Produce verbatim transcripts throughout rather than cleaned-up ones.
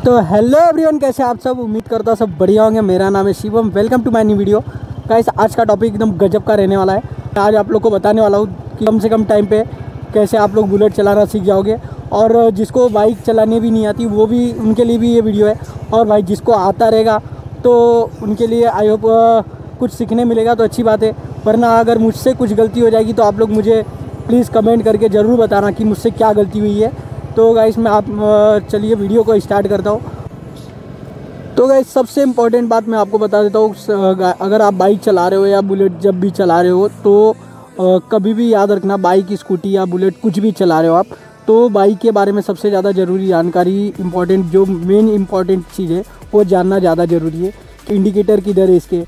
तो hello everyone, कैसे आप सब। उम्मीद करता हूँ सब बढ़िया होंगे। मेरा नाम है Shivam, welcome to my new video. Guys, आज का टॉपिक एकदम गजब का रहने वाला है। आज आप लोग को बताने वाला हूँ कि कम से कम टाइम पे कैसे आप लोग बुलेट चलाना सीख जाओगे, और जिसको बाइक चलाने भी नहीं आती वो भी, उनके लिए भी ये वीडियो है। और भाई जिसको आता रहेगा तो उनके लिए आई होप कुछ सीखने मिलेगा, तो अच्छी बात है। वरना अगर मुझसे कुछ गलती हो जाएगी तो आप लोग मुझे प्लीज़ कमेंट करके ज़रूर बताना कि मुझसे क्या गलती हुई है। तो गाइस, मैं आप चलिए वीडियो को स्टार्ट करता हूँ। तो गाइस, सबसे इम्पोर्टेंट बात मैं आपको बता देता हूँ, अगर आप बाइक चला रहे हो या बुलेट जब भी चला रहे हो तो कभी भी याद रखना, बाइक, स्कूटी या बुलेट कुछ भी चला रहे हो आप, तो बाइक के बारे में सबसे ज़्यादा ज़रूरी जानकारी, इम्पोर्टेंट जो मेन इम्पॉर्टेंट चीज़ है वो जानना ज़्यादा ज़रूरी है। कि इंडिकेटर किधर है इसके,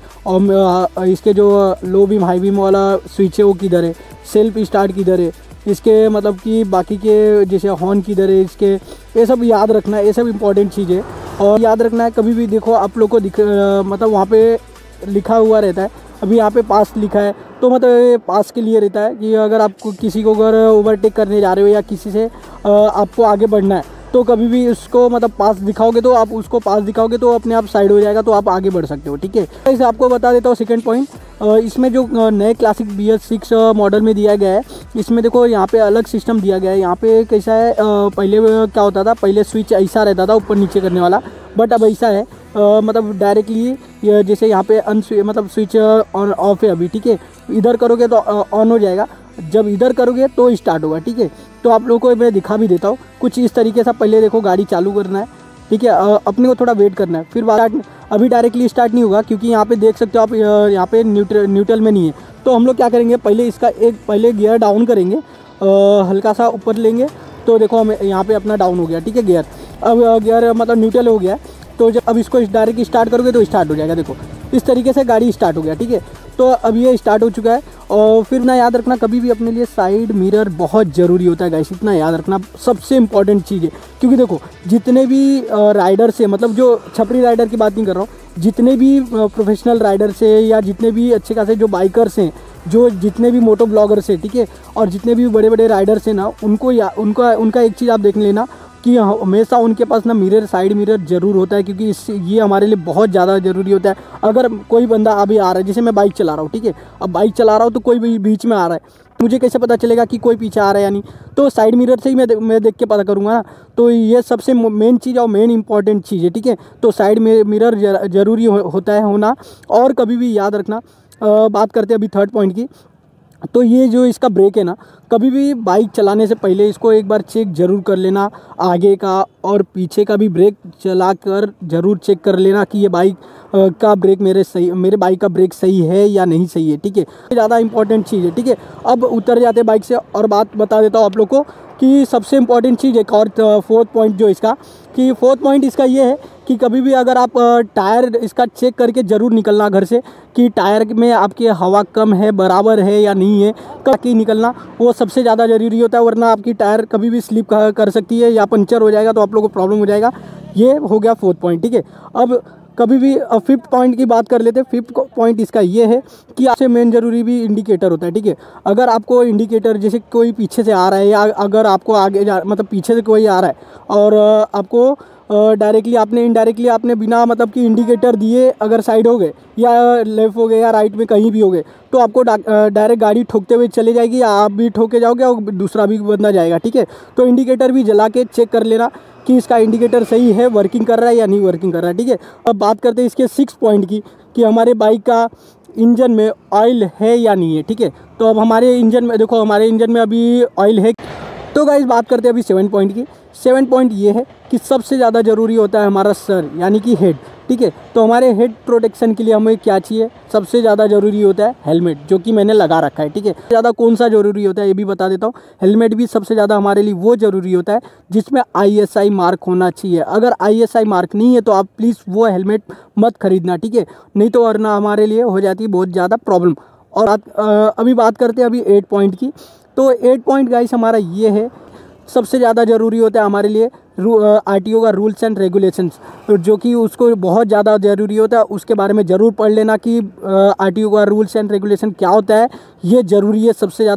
और इसके जो लो बीम हाई बीम वाला स्विच है वो किधर है, सेल्फ स्टार्ट किधर है, इसके मतलब कि बाकी के जैसे हॉर्न किधर है इसके, ये सब याद रखना है। ये सब इम्पोर्टेंट चीज़ है और याद रखना है। कभी भी देखो आप लोग को दिख मतलब वहाँ पे लिखा हुआ रहता है, अभी यहाँ पे पास लिखा है तो मतलब ये पास के लिए रहता है कि अगर आपको किसी को अगर ओवरटेक करने जा रहे हो या किसी से आपको आगे बढ़ना है तो कभी भी उसको मतलब पास दिखाओगे तो आप उसको पास दिखाओगे तो अपने आप साइड हो जाएगा, तो आप आगे बढ़ सकते हो। ठीक है, इसे आपको बता देता हूँ सेकंड पॉइंट। इसमें जो नए classic B S six model में दिया गया है, इसमें देखो यहाँ पे अलग सिस्टम दिया गया है। यहाँ पे कैसा है, पहले क्या होता था, पहले स्विच ऐसा रहता था ऊपर नीचे करने वाला, बट अब ऐसा है मतलब डायरेक्टली जैसे यहाँ पे अन मतलब स्विच ऑन ऑफ है अभी। ठीक है, इधर करोगे तो ऑन हो जाएगा, जब इधर करोगे तो स्टार्ट होगा। ठीक है, तो आप लोगों को मैं दिखा भी देता हूँ कुछ इस तरीके से। पहले देखो गाड़ी चालू करना है, ठीक है, अपने को थोड़ा वेट करना है, फिर स्टार्ट। अभी डायरेक्टली स्टार्ट नहीं होगा क्योंकि यहाँ पे देख सकते हो आप, यहाँ पे न्यूट्रल न्यूट्रल में नहीं है। तो हम लोग क्या करेंगे, पहले इसका एक पहले गियर डाउन करेंगे, हल्का सा ऊपर लेंगे तो देखो हमें यहाँ पे अपना डाउन हो गया। ठीक है, गियर अब गियर मतलब न्यूट्रल हो गया, तो जब अब इसको डायरेक्ट स्टार्ट करोगे तो स्टार्ट हो जाएगा। देखो इस तरीके से गाड़ी स्टार्ट हो गया। ठीक है, तो अब ये स्टार्ट हो चुका है। और फिर ना याद रखना, कभी भी अपने लिए साइड मिरर बहुत ज़रूरी होता है गाइस, इतना याद रखना, सबसे इम्पॉर्टेंट चीज़ है। क्योंकि देखो जितने भी राइडर से, मतलब जो छपरी राइडर की बात नहीं कर रहा हूँ, जितने भी प्रोफेशनल राइडर से या जितने भी अच्छे खासे जो बाइकर्स हैं, जो जितने भी मोटो ब्लॉगर्स हैं, ठीक है, और जितने भी बड़े बड़े राइडर्स हैं ना, उनको या उनका उनका एक चीज़ आप देख लेना कि हमेशा उनके पास ना मिरर, साइड मिरर ज़रूर होता है, क्योंकि इससे ये हमारे लिए बहुत ज़्यादा ज़रूरी होता है। अगर कोई बंदा अभी आ रहा है, जैसे मैं बाइक चला रहा हूँ, ठीक है, अब बाइक चला रहा हूँ तो कोई भी बीच में आ रहा है, मुझे कैसे पता चलेगा कि कोई पीछे आ रहा है या नहीं, तो साइड मिरर से ही मैं मैं देख के पता करूँगा ना। तो ये सबसे मेन चीज़ और मेन इंपॉर्टेंट चीज़ है। ठीक है, तो साइड में मिरर ज़रूरी हो, होता है होना। और कभी भी याद रखना, आ, बात करते हैं अभी थर्ड पॉइंट की। तो ये जो इसका ब्रेक है ना, कभी भी बाइक चलाने से पहले इसको एक बार चेक ज़रूर कर लेना, आगे का और पीछे का भी ब्रेक चला कर ज़रूर चेक कर लेना कि ये बाइक का ब्रेक मेरे सही मेरे बाइक का ब्रेक सही है या नहीं सही है। ठीक है, ज़्यादा इंपॉर्टेंट चीज़ है। ठीक है, अब उतर जाते हैं बाइक से और बात बता देता हूँ आप लोग को कि सबसे इम्पॉर्टेंट चीज़ एक और फोर्थ पॉइंट जो इसका कि फोर्थ पॉइंट इसका ये है कि कभी भी अगर आप टायर इसका चेक करके ज़रूर निकलना घर से, कि टायर में आपकी हवा कम है, बराबर है या नहीं है, कब निकलना, वो सबसे ज़्यादा ज़रूरी होता है। वरना आपकी टायर कभी भी स्लिप कर सकती है या पंचर हो जाएगा, तो आप लोगों को प्रॉब्लम हो जाएगा। ये हो गया फोर्थ पॉइंट। ठीक है, अब कभी भी फिफ्थ पॉइंट की बात कर लेते हैं। फिफ्थ पॉइंट इसका ये है कि आपसे मेन ज़रूरी भी इंडिकेटर होता है। ठीक है, अगर आपको इंडिकेटर, जैसे कोई पीछे से आ रहा है या अगर आपको आगे जा मतलब पीछे से कोई आ रहा है और आपको डायरेक्टली आपने इनडायरेक्टली आपने बिना मतलब कि इंडिकेटर दिए अगर साइड हो गए या लेफ़्ट हो गए या राइट में कहीं भी हो गए, तो आपको डायरेक्ट गाड़ी ठोकते हुए चले जाएगी या आप भी ठोके जाओगे और दूसरा भी बंदा जाएगा। ठीक है, तो इंडिकेटर भी जला के चेक कर लेना कि इसका इंडिकेटर सही है, वर्किंग कर रहा है या नहीं वर्किंग कर रहा है। ठीक है, अब बात करते हैं इसके सिक्स पॉइंट की कि हमारे बाइक का इंजन में ऑयल है या नहीं है। ठीक है, तो अब हमारे इंजन में देखो, हमारे इंजन में अभी ऑयल है। तो गाइस, बात करते हैं अभी सेवन पॉइंट की। सेवन पॉइंट ये है कि सबसे ज़्यादा ज़रूरी होता है हमारा सर, यानी कि हेड। ठीक है, तो हमारे हेड प्रोटेक्शन के लिए हमें क्या चाहिए, सबसे ज़्यादा ज़रूरी होता है हेलमेट, जो कि मैंने लगा रखा है। ठीक है, ज़्यादा कौन सा ज़रूरी होता है ये भी बता देता हूँ। हेलमेट भी सबसे ज़्यादा हमारे लिए वो ज़रूरी होता है जिसमें आई एस आई मार्क होना चाहिए। अगर आई एस आई मार्क नहीं है तो आप प्लीज़ वो हेलमेट मत खरीदना। ठीक है, नहीं तो वरना हमारे लिए हो जाती है बहुत ज़्यादा प्रॉब्लम। और अभी बात करते हैं अभी एट पॉइंट की। तो एट पॉइंट गाइस हमारा ये है, सबसे ज़्यादा ज़रूरी होता है हमारे लिए आर टी ओ का रूल्स एंड रेगुलेशंस, जो कि उसको बहुत ज़्यादा ज़रूरी होता है। उसके बारे में ज़रूर पढ़ लेना कि आर टी ओ का रूल्स एंड रेगुलेशन क्या होता है, ये ज़रूरी है सबसे ज़्यादा।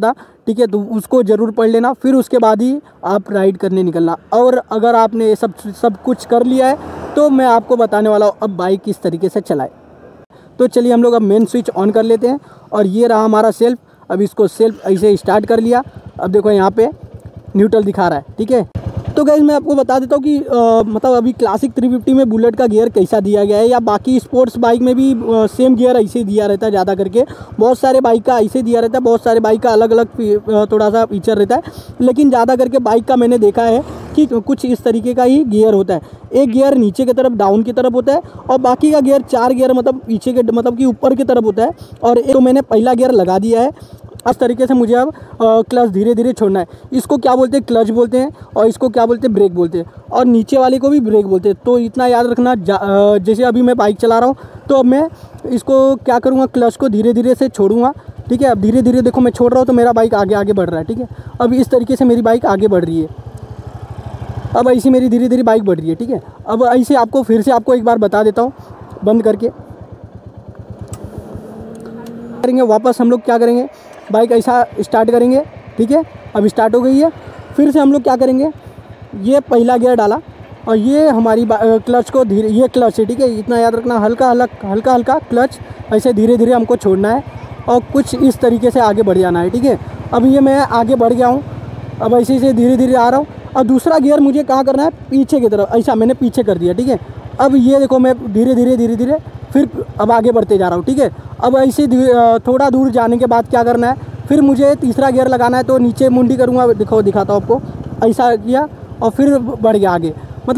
ठीक है। तो उसको ज़रूर पढ़ लेना, फिर उसके बाद ही आप राइड करने निकलना। और अगर आपने ये सब सब कुछ कर लिया है तो मैं आपको बताने वाला हूँ अब बाइक किस तरीके से चलाए। तो चलिए हम लोग अब मेन स्विच ऑन कर लेते हैं। और ये रहा हमारा सेल्फ। अब इसको सेल्फ ऐसे स्टार्ट कर लिया। अब देखो यहाँ पे न्यूट्रल दिखा रहा है, ठीक है। तो गाइस मैं आपको बता देता हूँ कि आ, मतलब अभी क्लासिक थ्री फिफ्टी में बुलेट का गियर कैसा दिया गया है, या बाकी स्पोर्ट्स बाइक में भी आ, सेम गियर ऐसे दिया रहता है ज़्यादा करके। बहुत सारे बाइक का ऐसे दिया रहता है, बहुत सारे बाइक का अलग अलग थोड़ा सा फीचर रहता है, लेकिन ज़्यादा करके बाइक का मैंने देखा है कि कुछ इस तरीके का ही गियर होता है। एक गियर नीचे की तरफ डाउन की तरफ होता है और बाकी का गियर चार गियर मतलब पीछे के मतलब कि ऊपर की तरफ होता है। और एक तो मैंने पहला गियर लगा दिया है। इस तरीके से मुझे अब क्लच धीरे धीरे छोड़ना है। इसको क्या बोलते हैं, क्लच बोलते हैं, और इसको क्या बोलते हैं, ब्रेक बोलते हैं, और नीचे वाले को भी ब्रेक बोलते हैं। तो इतना याद रखना। जैसे अभी मैं बाइक चला रहा हूँ तो अब मैं इसको क्या करूँगा, क्लच को धीरे धीरे से छोड़ूंगा, ठीक है। अब धीरे धीरे देखो मैं छोड़ रहा हूँ तो मेरा बाइक आगे आगे बढ़ रहा है, ठीक है। अब इस तरीके से मेरी बाइक आगे बढ़ रही है। अब ऐसी मेरी धीरे धीरे बाइक बढ़ रही है, ठीक है। अब ऐसे आपको फिर से आपको एक बार बता देता हूँ बंद करके। करेंगे वापस हम लोग क्या करेंगे, बाइक ऐसा स्टार्ट करेंगे, ठीक है। अब स्टार्ट हो गई है। फिर से हम लोग क्या करेंगे, ये पहला गियर डाला और ये हमारी क्लच को धीरे, ये क्लच है, ठीक है। इतना याद रखना, हल्का हल्का हल्का हल्का क्लच ऐसे धीरे धीरे हमको छोड़ना है और कुछ इस तरीके से आगे बढ़ जाना है, ठीक है। अब ये मैं आगे बढ़ गया हूँ। अब ऐसे ऐसे धीरे धीरे आ रहा हूँ। और दूसरा गियर मुझे कहाँ करना है, पीछे की तरफ, ऐसा मैंने पीछे कर दिया, ठीक है। अब ये देखो मैं धीरे धीरे धीरे धीरे फिर अब आगे बढ़ते जा रहा हूँ, ठीक है। अब ऐसे थोड़ा दूर जाने के बाद क्या करना है, फिर मुझे तीसरा गियर लगाना है। तो नीचे मुंडी करूँगा, दिखाओ दिखाता हूँ आपको, ऐसा किया और फिर बढ़ गया आगे।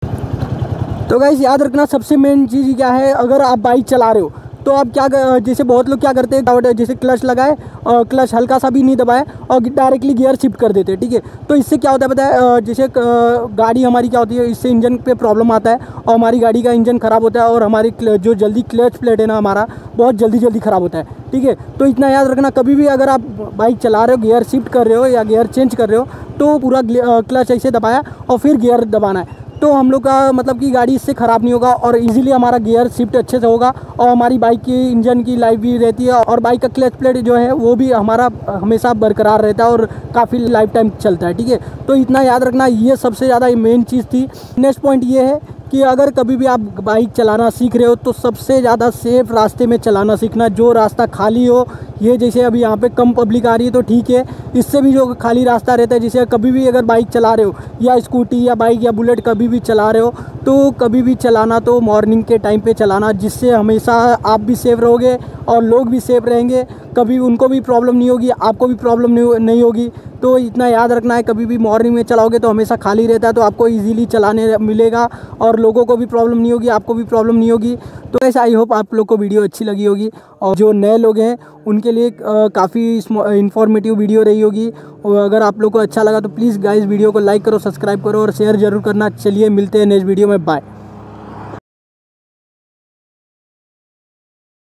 मतलब तो गाइस याद रखना सबसे मेन चीज़ क्या है, अगर आप बाइक चला रहे हो तो आप क्या, जैसे बहुत लोग क्या करते हैं, जैसे क्लच लगाए और क्लच हल्का सा भी नहीं दबाए और डायरेक्टली गियर शिफ्ट कर देते हैं, ठीक है। तो इससे क्या होता है पता है, जैसे गाड़ी हमारी क्या होती है, इससे इंजन पे प्रॉब्लम आता है और हमारी गाड़ी का इंजन ख़राब होता है और हमारी जो जल्दी क्लच प्लेट है ना हमारा बहुत जल्दी जल्दी ख़राब होता है, ठीक है। तो इतना याद रखना, कभी भी अगर आप बाइक चला रहे हो, गियर शिफ्ट कर रहे हो या गियर चेंज कर रहे हो तो पूरा क्लच ऐसे दबाया और फिर गियर दबाना है। तो हम लोग का मतलब कि गाड़ी इससे ख़राब नहीं होगा और इजीली हमारा गियर शिफ्ट अच्छे से होगा और हमारी बाइक की इंजन की लाइफ भी रहती है और बाइक का क्लच प्लेट जो है वो भी हमारा हमेशा बरकरार रहता है और काफ़ी लाइफ टाइम चलता है, ठीक है। तो इतना याद रखना, ये सबसे ज़्यादा मेन चीज़ थी। नेक्स्ट पॉइंट ये है कि अगर कभी भी आप बाइक चलाना सीख रहे हो तो सबसे ज़्यादा सेफ रास्ते में चलाना सीखना, जो रास्ता खाली हो। ये जैसे अभी यहाँ पे कम पब्लिक आ रही है तो ठीक है, इससे भी जो खाली रास्ता रहता है, जैसे कभी भी अगर बाइक चला रहे हो या स्कूटी या बाइक या बुलेट कभी भी चला रहे हो तो कभी भी चलाना तो मॉर्निंग के टाइम पे चलाना, जिससे हमेशा आप भी सेफ रहोगे और लोग भी सेफ रहेंगे। कभी उनको भी प्रॉब्लम नहीं होगी, आपको भी प्रॉब्लम नहीं होगी। तो इतना याद रखना है, कभी भी मॉर्निंग में चलाओगे तो हमेशा खाली रहता है, तो आपको इजीली चलाने मिलेगा और लोगों को भी प्रॉब्लम नहीं होगी, आपको भी प्रॉब्लम नहीं होगी। तो ऐसा आई होप आप लोग को वीडियो अच्छी लगी होगी और जो नए लोग हैं उनके लिए काफ़ी इन्फॉर्मेटिव वीडियो रही होगी। और अगर आप लोग को अच्छा लगा तो प्लीज़ गाइस वीडियो को लाइक करो, सब्सक्राइब करो और शेयर ज़रूर करना। चलिए मिलते हैं नेक्स्ट वीडियो में, बाय।